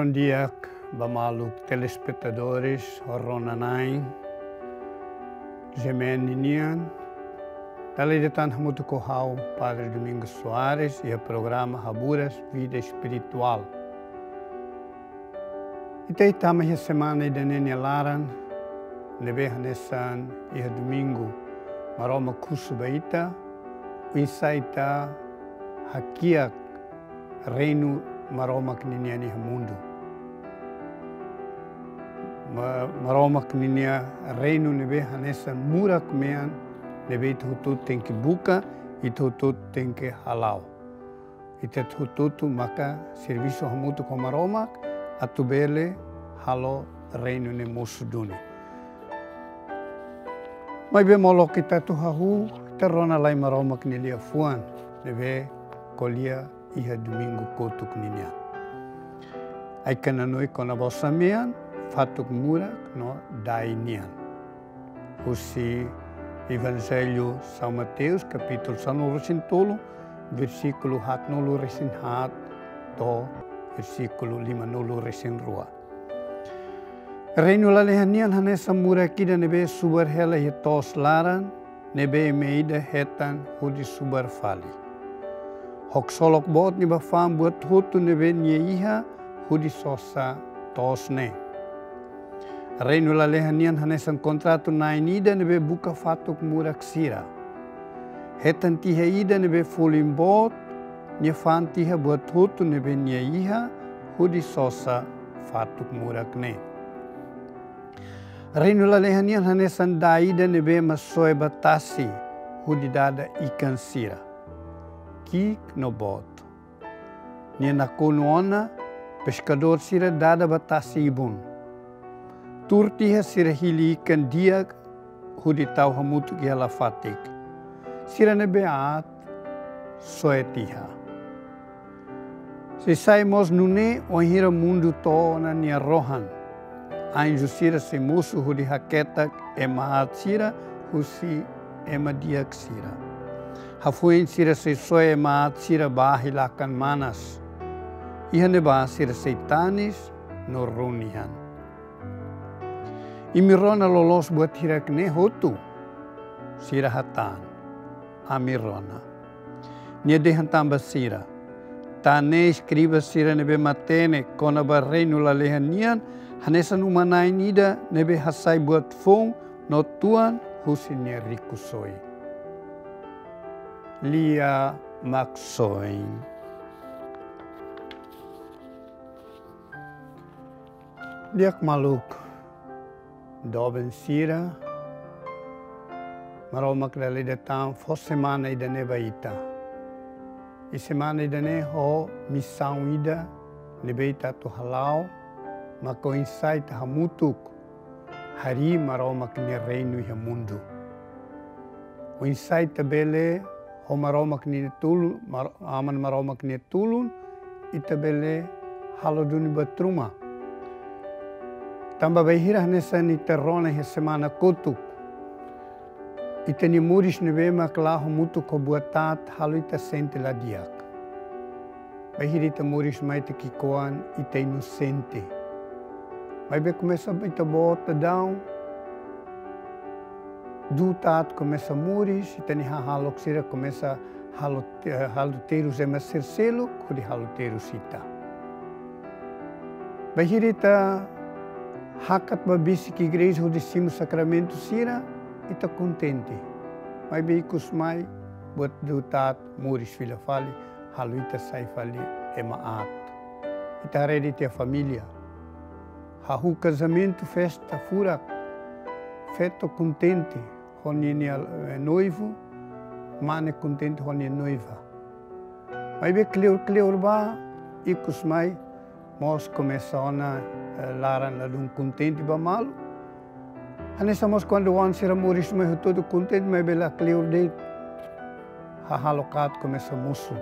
Bom dia, bamalu telespectadores, Ronanai, Gemeninian. Dali de tanto muito corral, Padre Domingos Soares e o programa Raburas Vida Espiritual. E tem também a semana de Nene Laran, neve nessan e domingo, maroma curso baita, o insaita hakiak reino maroma kninia mundo. Maroma kninia reino neve nessan murak mean neve tutu tem que buka e tutu tem que halau. E tutu maka serviço hamutu com maroma atubele halo reino ne musuduni. Mas bem malo kita tu hahu terrona lai maroma knilia fuan neve kolia iha domingo kotuk ninia. Ai kana noi kona bosamean fatuk murak no dainian. Usi Evangelho São Mateus, capítulo 9, versículo 9 to versículo 5 Reino lalehanian hanesa murakida nebe subar hela hitos laran nebe meida hetan hudi subar fali. Hok solok bot ni bafam buat hutu nebe nieiha hudi sosa tosne. Reino lalehanian hanesan kontratu nainida nebe buka fatuk murak sira. Hetan tiha ida nebe fulim bot ni fan tiha buat hutu nebe nieiha hudi sosa fatuk murak ne. Reino lalehanian hanesan daida nebe masoe batasi hudi dada ikan sira. Kik no bot. Ni nakunuona pescador sira dada batasi ibun. Turtiha sira hili ikan dia hudi tau hamutu ki hala fatik. Sira nebe aat soetiha. Se saimos nune ohira mundo to na nia rohan. Anjo sira se musu hudi haketak emaat sira husi emadiak sira. Hafuin sira se soe emaat sira bahilakan manas. Ihane ba sira seitanis no runihan. Imirona lolos buat hirak ne hotu sira hatan amirona. Nia dehan tamba sira. Tane escriba sira nebe matene kona ba reino lalehanian hanesan umanai nida nebe hasai buat fong no tuan husinya rikusoi. Lia maksoin. Liak maluk doben sira maromak dali datang fos semana ida neba ita. I semana ida ne ho misau ida nebe ita tu halau mako insai ta hamutuk hari maromak ni reino ya mundo. O insai ta bele ho maromak ni tulun aman maromak ni tulun ita bele haloduni batruma. Tamba bahira nessa ni terrona he semana kotuk. Ita ni muris nebe maklahu mutu ko buatat halu ita sente la diak. Bahira ita muris mai te kikoan ita inocente. Mai be começa ita bota down. Du tat começa muris ita ni halok sira começa haluteiros ema sercelo kuri haluteiros ita. Bahira ita hakat babisi ki igreja onde cima sacramento sira ita contente. Mas bem kusmai buat dutat muris fila fali halu ita sai fali emaat. Ita ready te família. Hahu casamento festa furak. Feto contente honi noivo, mane contente honi noiva. Mas bem cleor ba ikusmai mos começona laran ladung contente ba malu. Hanesamos quando wan sira muris mai todo contente mai bela clear de halokat começa musu.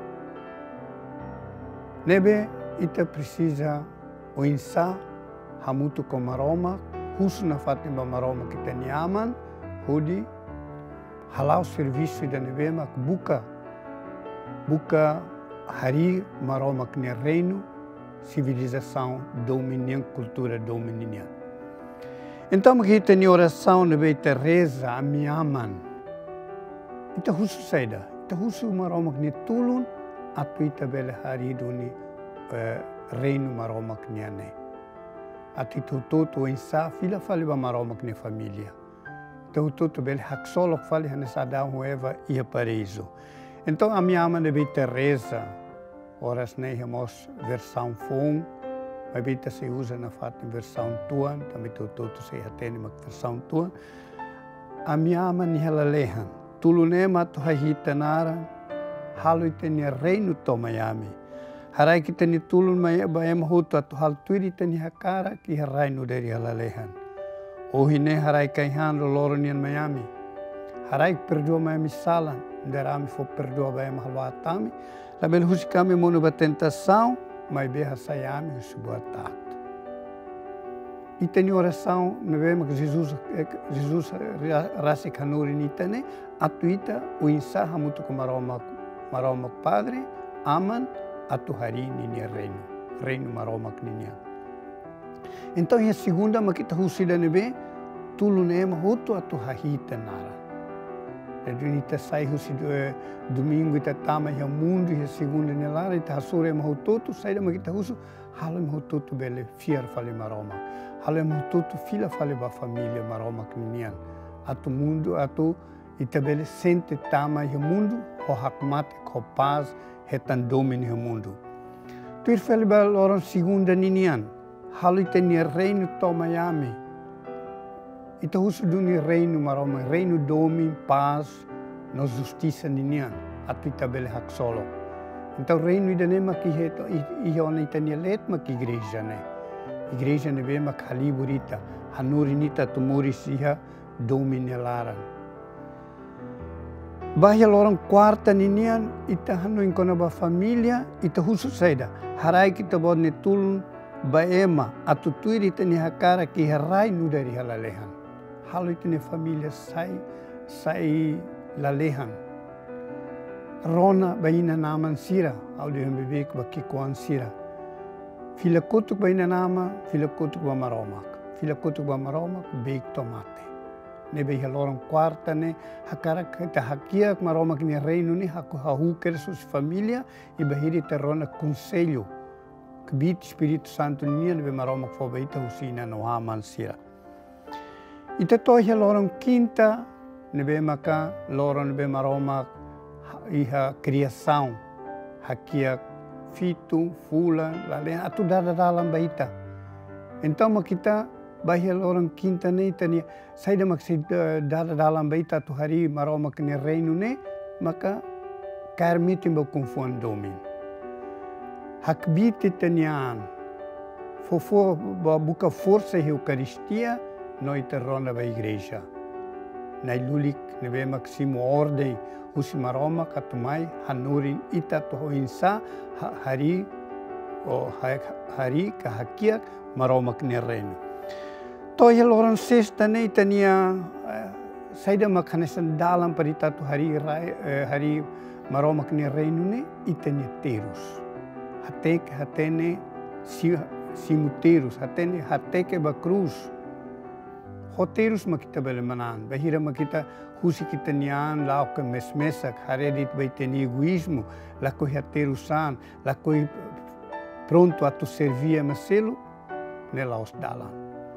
Nebe ita precisa o insa hamutu com maroma, husu na fatima maroma que tem aman, hudi halau serviço da nebe mak buka hari maroma que reino civilização dominiana, cultura dominiana. Então, aqui tem oração de Teresa, a minha aman. Ita husu saida, ita husu maromak ni tulun, atu ita bele harido ni reino maromak ni ane. Ati tututu insa fila fali ba maromak ni família. Tututu bele haksolok fali hanes Adão Eva ia paraíso. Então, a minha aman de Teresa, horas nehemos versão fong, mas bita se usa na fato versão tuan, também tututu se atende uma versão tuan. A minha aman ni halalehan. Tulunema tu hahita nara, halu itenia reino to Miami. Harai kita ni tulun bayam hutu atu hal tuiri teni hakara ki reino dari halalehan. Ohine harai kaihan loro nian Miami. Harai perdoa Miami salan, derami fo perdoa bayam halwatami. Label husi kami mono ba tentação, mas berra sayami husi boa tat. E tem oração, não vemos que Jesus rasi kanuri nitane, atuita o insaha muito com maromak padre, aman atu hari ninia reino maromak ninia. Então a segunda makita husida nebe, tulunema hutu atu hahita nara. Edunita sai husido domingo ita tama ya mundo e segunda nelara ita hasure mahutoto sai da makita husu halo mahutoto bele fiar fale maromak. Halo mahutoto fila fale ba família maromak ninian. Atu mundo atu ita bele sente tama ya mundo ho hakmate ho paz hetan domini ya mundo. Tuir fale ba loron segunda ninian. Halo ita ni reino to Miami. Ita husu duni reino maroma, reino domin, paz, no justiça ninian, atu ita bele hak solo. Então reino ida nema ki heto, iona ita ni letma ki igreja ne. Igreja ne bema kaliburita, hanurinita tumuri siha dominelaran. Bahia lorong quarta ninian, ita hanu inkona ba família, ita husu saida. Harai kita bod ne tulun baema, atu tuiri ita ni hakara ki harai nu dari halalehan. Halo itu ne família sai lalehan. Rona baina naman sira, au de bebek baki kuan sira. Fila kutuk baina nama, fila kutuk ba maromak. Fila kutuk ba maromak, beik tomate. Ne bei halorong quarta ne, hakara kita hakiak maromak ni reino ni haku hahuker sus família e bahiri terrona conselho. Kbit Espírito Santo ni ne be maromak fo baita husina no haman sira. Ita tohi lorong quinta, nebe maka lorong nebe maromak iha criação, hakia fitu, fula, lalen, atu dalam baita. Então makita bahia lorong quinta ne tani saida maksi dalam baita tu hari maromak ne reino ne maka karmitim ba confon domin. Hakbiti tanian, fofo buka força e eucaristia. Noi terrona ba igreja. Nai lulik nebe maximo ordem usi maroma katumai hanurin ita toho insa hari ka hakiak maroma kne reino. Toya loran sexta ne itania saida makhanesan dalam parita tu hari maroma kne reino ne itania terus. Hatene simuterus, hateke ba cruz. Hoterus makita bele manan, bahira makita husi kita nian, lau ke mesmesak, haredit baiteni egoísmo, la coi haterusan, la coi pronto a tu servir maselo, nela os dalan.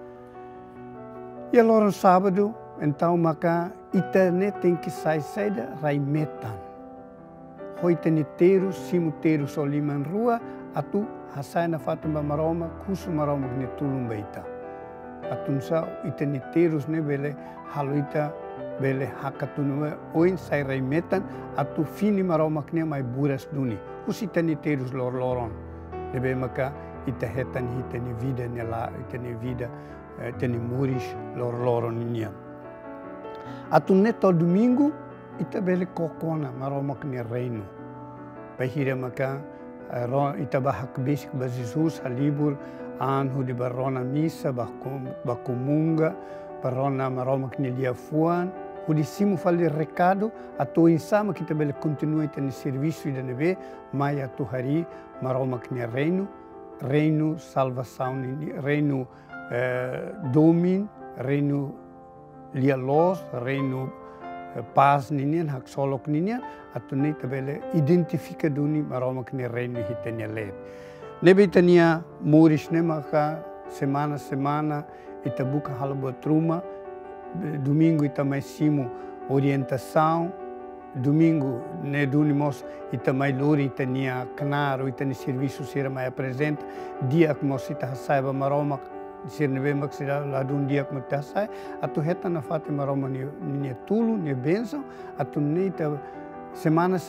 E agora no sábado, então maka internet tem que sair da raimetan. Hoiteniteiros, simuteiros oliman rua, atu hasai na fatamba maroma, kusu maroma gnetulum baita. Atunsa iteniteiros ne bele haluita bele hakatunu oin sai raimetan atu fini maroma kne mai buras duni. Us iteniteiros loron. Nebe maka itahetan hiteni vida nela iteni vida teni muris loron nian. Atu neto domingo ita bele kokona maroma kne reino. Bahira maka ita bahak basic ba Jesus halibur anhu di barona misa bakumunga barona maroma kne liafuan hudi simu fali recado atu insama kita bele continua teni serviço da neve mai atu hari maroma kne reino reino salvação, reino domin, reino lialos, reino paz ninian, hak solok ninian, atu nei tabele identifica duni maroma kini reino hitenya let. Nebe itania muris ne maka semana ita buka halabo truma, domingo ita mais simo orientação, domingo ne dunimos ita mai lori itania canaro itani serviço sira mai apresenta, dia que mos ita saiba maroma sir nebe maksira ladun dia que mos sai, atu heta na fate maroma ni tulu ni benção, atu ne ita semana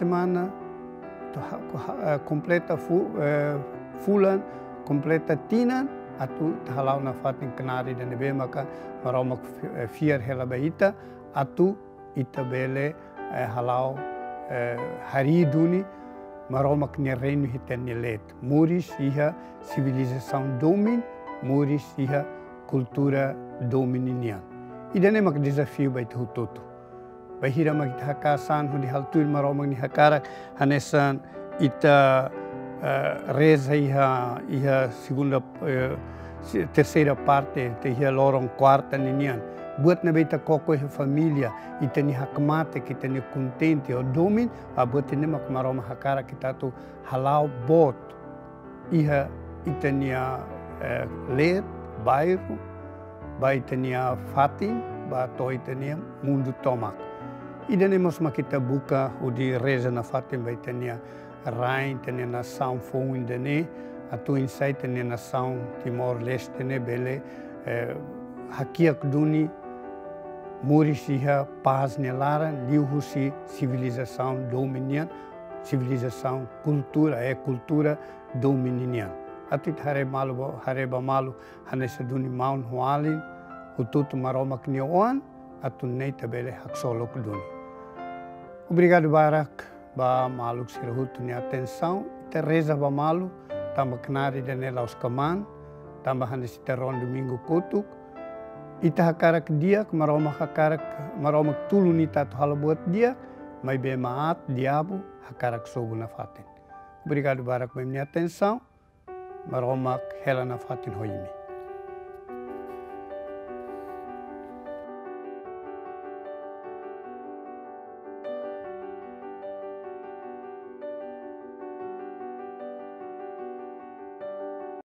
completa fulan, completa tinan, atu halau na fatin kanari dan nebe maka maroma fiar hela baita, atu ita bele halau hari duni maroma kni reino hiteni let. Muris iha civilização domin, muris iha cultura domininian. Idane mak desafio baita hutoto. Bahira mak hakasan hudi haltuil maroma ni hakarak hanesan ita reza iha segunda terceira parte, iha lorong quarta ninian. Buat na beta koko iha família, ita ni hakmate, kita ni contente o domin, a buat ni mak maroma hakara kita tu halau bot. Iha ita ni let, bairro, ba ita ni fatin, ba to ita ni mundo tomak. Ida nemos makita buka udi reza na fatin ba ita ni rain, ita ni nação fong indane, atu insai ita ni nação Timor-Leste ne bele hakiak duni muris iha paz nelara, liuhusi civilização dominian, civilização cultura, cultura dominian. Atit hareba malu hanesa duni maun hualin, hututu maroma knioan, atu nei tabele haksolok duni. Obrigado barak ba maluk sirahutu ni atenção, ita reza ba malu, tamba knari danela os kaman, tamba hanesa teron domingo kotuk, ita hakarak dia, maroma tulu ni tatu halabuat dia, mai be maat diabo hakarak sobu na fatin. Obrigado barak ba minha atenção, maroma hela na fatin hoimi.